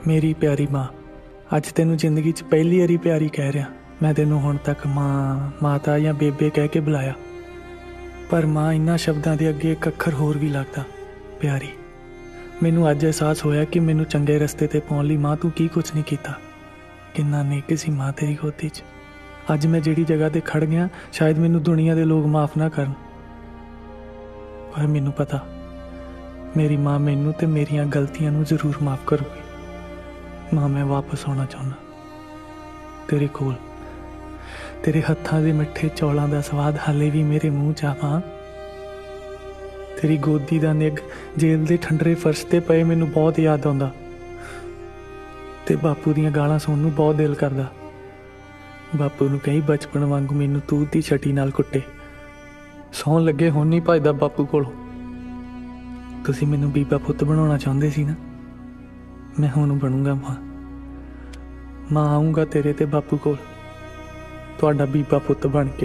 मेरी प्यारी माँ, अज तेनू जिंदगी च पहली वारी प्यारी कह रहा। मैं तेनू हुण तक माँ, माता या बेबे कह के बुलाया, पर माँ इन्हां शब्दां दे अगे एक अखर होर भी लगदा, प्यारी। मैनू अज एहसास होया कि मैनू चंगे रस्ते ते पाउण लई माँ तू की कुछ नहीं कीता। किन्ना नेक सी माँ तेरी गोदी च। अज मैं जिहड़ी जगह ते खड़ गया, शायद मैनू दुनिया दे लोग माफ़ ना करन, पर मैनू पता मेरी माँ मैनू ते मेरियां गलतियां नू जरूर माफ़ करूगी। माँ, मैं वापस आना चाहुंदा तेरे कोल। तेरे हत्थां दे मिठे चौलां दा स्वाद हाले भी मेरे मूँह च आ माँ। तेरी गोदी दा निग जेल दे ठंडरे फर्श ते पए मैनू बहुत याद आउंदा, ते बापू दियां गालां सुणन नू बहुत दिल करदा। बापू नू कही बचपन वांगू मैनू तूत दी छटी नाल कुट्टे। सौं लगे हुण नहीं भजदा बापू कोलों। तुसीं मैनू बीबा पुत्त बनाउणा चाहुंदे सी ना, मैं हुण बनूंगा माँ। माँ, आऊँगा तेरे ते बापू कोल, तुहाडा बीबा पुत्त बन के।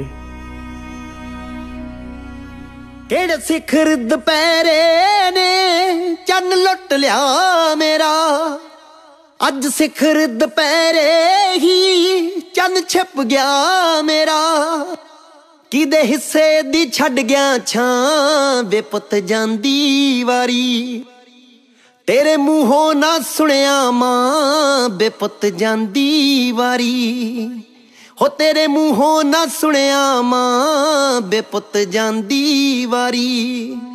केड़े सिखर दुपहरे ने चन्न लुट लिया मेरा, अज सिखर दुपहरे ही चन्न छिप गया मेरा। किदे हिस्से दी छड़ गया छां वे पुत जांदी वारी, तेरे मूहों ना सुनिया मां बे पुत जांदी वारी। हो तेरे मूहों ना सुनिया मां बे पुत जांदी वारी।